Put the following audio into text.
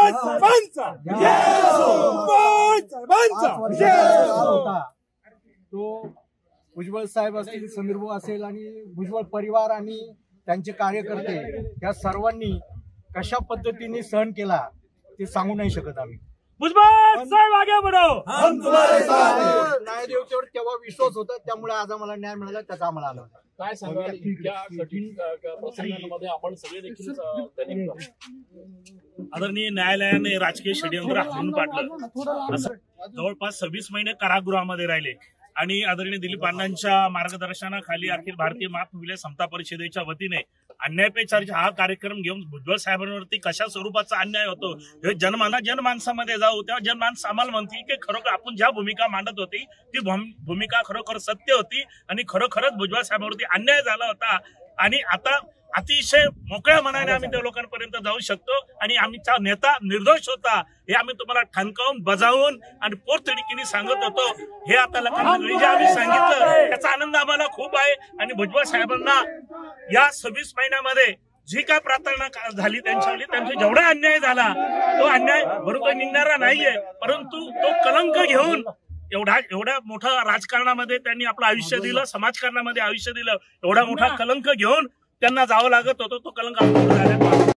तो भुजबळ साहेब असतील, समीर भाऊ असेल आणि भुजबळ परिवार आणि त्यांचे कार्यकर्ते या सर्वांनी कशा पद्धतीने सहन केला ते सांगू नाही शकत आम्ही। भुजबळ साहेब आगे बढ़ो, हम तुम्हारे साथ हैं। न्यायदेवतेवर तेव्हा विश्वास होता, त्यामुळे आज आम्हाला न्याय मिळाला, त्याचा आम्हाला आनंद आहे। काय सांगाल इतक्या कठीण प्रसंगांमध्ये आपण सगळे देखील आदरणीय न्यायालयाने राजकीय षडयंत्र हाणून पाडलं। असं जवळपास 26 महिने कारागृहामध्ये राहिले आणि आदरणीय दिलीप अण्णांच्या मार्गदर्शनाखाली अखिल भारतीय महाविद्यालय समता परिषदेच्या वतीने अन्याय पे चर्चा हा कार्यक्रम घेऊन भुजबळ साहेबांवरती कशा स्वरूपाचा अन्याय होतो हे जनमानसामध्ये जाऊ, तेव्हा जनमानस आम्हाला म्हणतील की खरोखर आपण ज्या भूमिका मांडत होती ती भूमिका खरोखर सत्य होती आणि खरोखरच भुजबळ साहेबांवरती अन्याय झाला होता। आणि आता अतिशय मोकळ्या मनाने आम्ही त्या लोकांपर्यंत जाऊ शकतो आणि आमचा नेता निर्दोष होता हे आम्ही तुम्हाला ठणकावून बजावून आणि पोटतिडकीने सांगत होतो। हे आता जे आम्ही सांगितलं त्याचा आनंद आम्हाला खूप आहे आणि भुजबळ साहेबांना या 26 महिन्यामध्ये जी काय प्रार्थना झाली त्यांचा जेवढा अन्याय झाला तो अन्याय बरोबर निघणारा नाहीये, परंतु तो कलंक घेऊन एवढ्या मोठ्या राजकारणामध्ये त्यांनी आपलं आयुष्य दिलं, समाजकारणामध्ये आयुष्य दिलं, एवढा मोठा कलंक घेऊन त्यांना जावं लागत होतं, तो कलंक